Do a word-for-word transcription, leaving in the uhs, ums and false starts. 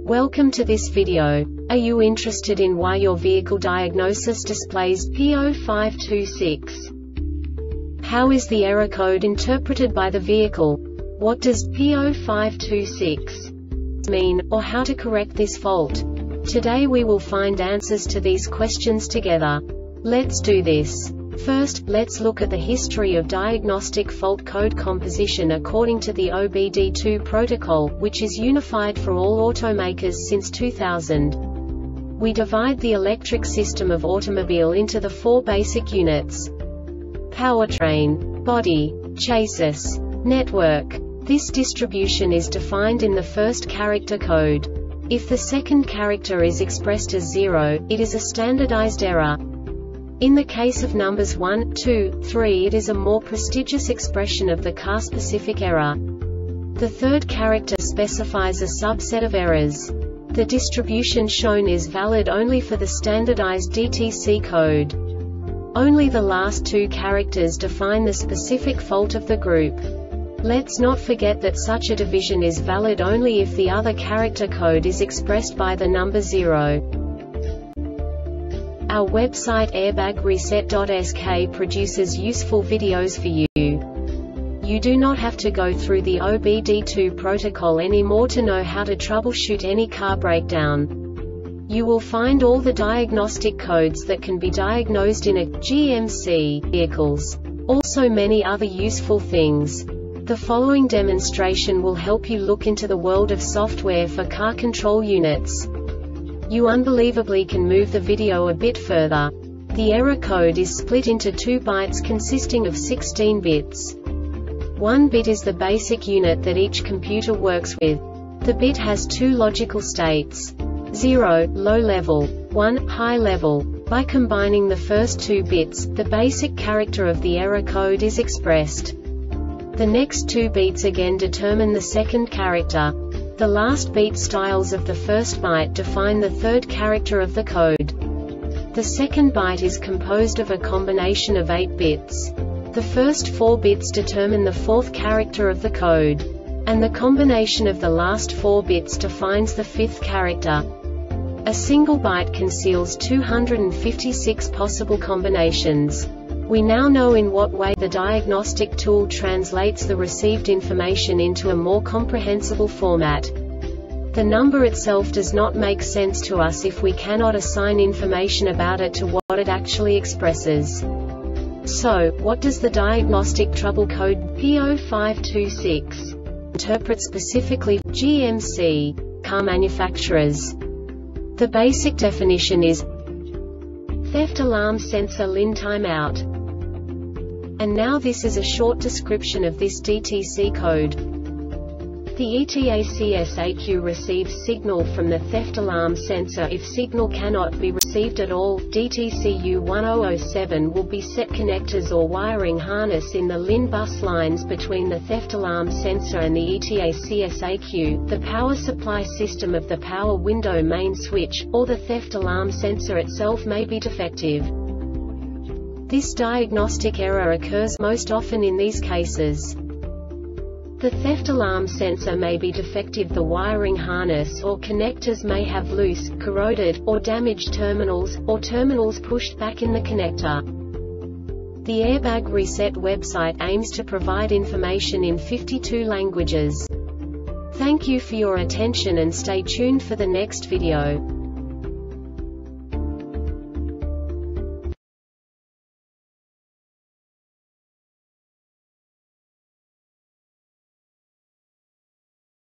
Welcome to this video. Are you interested in why your vehicle diagnosis displays P zero five two six? How is the error code interpreted by the vehicle? What does P zero five two six mean, or how to correct this fault? Today we will find answers to these questions together. Let's do this. First, let's look at the history of diagnostic fault code composition according to the O B D two protocol, which is unified for all automakers since two thousand. We divide the electric system of automobile into the four basic units: powertrain, body, chassis, network. This distribution is defined in the first character code. If the second character is expressed as zero, it is a standardized error. In the case of numbers one, two, three, it is a more prestigious expression of the car-specific error. The third character specifies a subset of errors. The distribution shown is valid only for the standardized D T C code. Only the last two characters define the specific fault of the group. Let's not forget that such a division is valid only if the other character code is expressed by the number zero. Our website airbag reset dot S K produces useful videos for you. You do not have to go through the O B D two protocol anymore to know how to troubleshoot any car breakdown. You will find all the diagnostic codes that can be diagnosed in a G M C vehicles. Also many other useful things. The following demonstration will help you look into the world of software for car control units. You unbelievably can move the video a bit further. The error code is split into two bytes consisting of sixteen bits. One bit is the basic unit that each computer works with. The bit has two logical states: zero, low level, one, high level. By combining the first two bits, the basic character of the error code is expressed. The next two beats again determine the second character. The last beat styles of the first byte define the third character of the code. The second byte is composed of a combination of eight bits. The first four bits determine the fourth character of the code. And the combination of the last four bits defines the fifth character. A single byte conceals two hundred fifty-six possible combinations. We now know in what way the diagnostic tool translates the received information into a more comprehensible format. The number itself does not make sense to us if we cannot assign information about it to what it actually expresses. So, what does the diagnostic trouble code P zero five two six interpret specifically for G M C car manufacturers? The basic definition is theft alarm sensor L I N timeout. And now this is a short description of this D T C code. The E T A C S A Q receives signal from the theft alarm sensor. If signal cannot be received at all, D T C U one zero zero seven will be set connectors or wiring harness in the L I N bus lines between the theft alarm sensor and the E T A C S A Q, the power supply system of the power window main switch, or the theft alarm sensor itself may be defective. This diagnostic error occurs most often in these cases. The theft alarm sensor may be defective, the wiring harness or connectors may have loose, corroded, or damaged terminals, or terminals pushed back in the connector. The Airbag Reset website aims to provide information in fifty-two languages. Thank you for your attention and stay tuned for the next video.